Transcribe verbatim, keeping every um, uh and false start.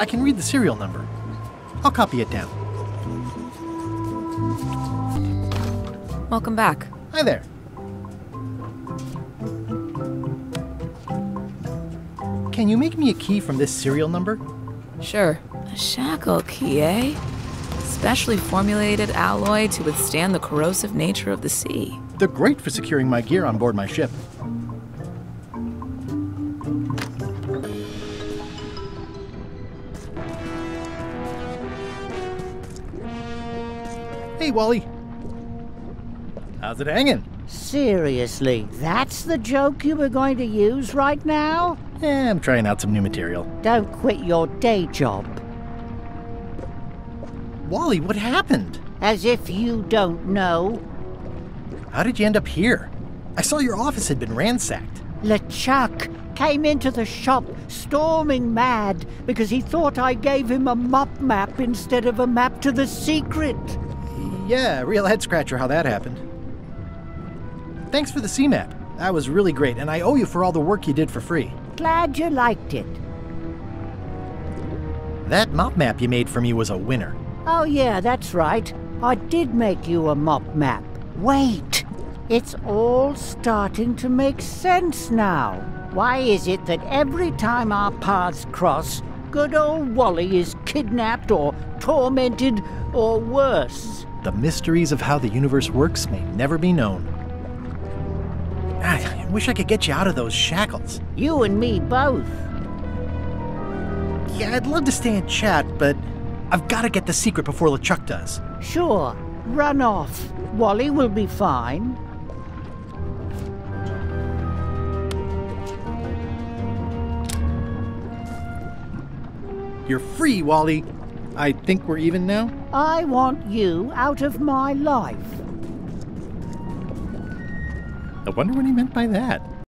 I can read the serial number. I'll copy it down. Welcome back. Hi there. Can you make me a key from this serial number? Sure. A shackle key, eh? Specially formulated alloy to withstand the corrosive nature of the sea. They're great for securing my gear on board my ship. Hey, Wally. How's it hanging? Seriously, that's the joke you were going to use right now? Eh, I'm trying out some new material. Don't quit your day job. Wally, what happened? As if you don't know. How did you end up here? I saw your office had been ransacked. LeChuck came into the shop storming mad because he thought I gave him a mop map instead of a map to the secret. Yeah, real head-scratcher how that happened. Thanks for the C map. That was really great, and I owe you for all the work you did for free. Glad you liked it. That mop map you made for me was a winner. Oh yeah, that's right. I did make you a mop map. Wait! It's all starting to make sense now. Why is it that every time our paths cross, good old Wally is kidnapped or tormented or worse? The mysteries of how the universe works may never be known. I wish I could get you out of those shackles. You and me both. Yeah, I'd love to stay and chat, but I've got to get the secret before LeChuck does. Sure, run off. Wally will be fine. You're free, Wally. I think we're even now? I want you out of my life. I wonder what he meant by that.